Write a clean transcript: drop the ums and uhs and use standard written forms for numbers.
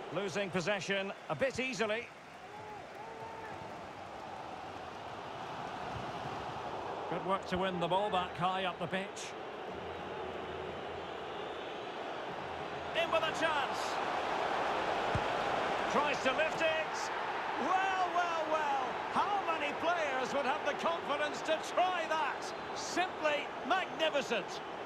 Losing possession a bit easily. Good work to win the ball back high up the pitch. In with a chance. Tries to lift it. Well, well, well. How many players would have the confidence to try that? Simply magnificent.